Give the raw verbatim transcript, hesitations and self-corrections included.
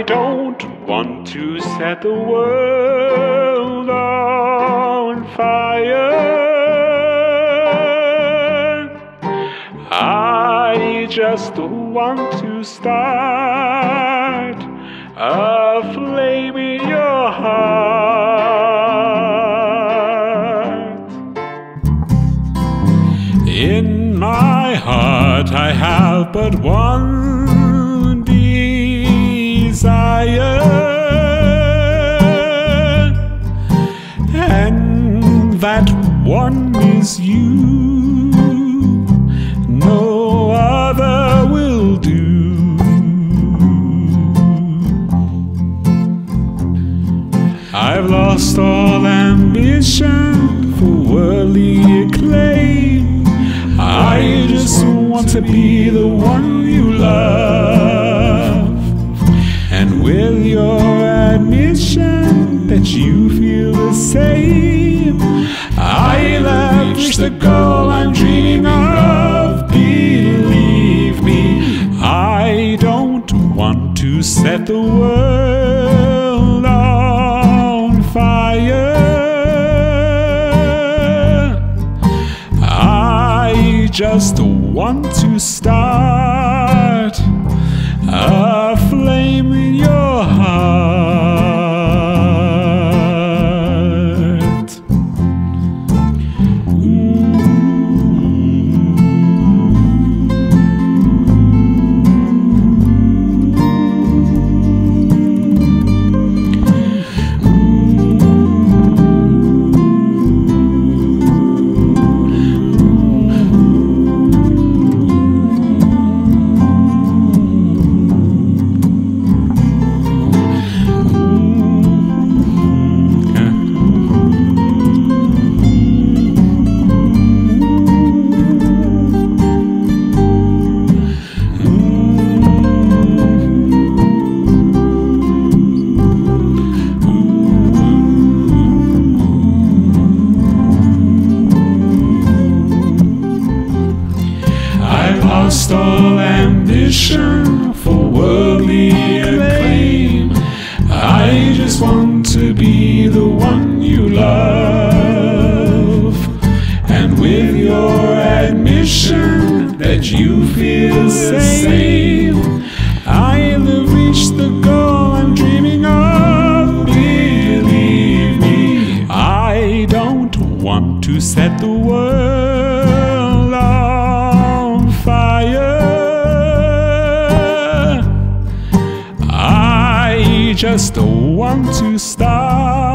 I don't want to set the world on fire. I just want to start a flame in your heart. In my heart I have but one desire, and that one is you. No other will do. I've lost all ambition for worldly acclaim. I just want to be the one you love, and with your admission that you feel the same, I'll have reached the goal I'm dreaming of. Believe me, I don't want to set the world on fire. I just want to start a flame in your heart. Lost all ambition for worldly acclaim. I just want to be the one you love, and with your admission that you feel the same, I'll have reached the goal I'm dreaming of. Believe me, I don't want to set the world on fire. I just want to start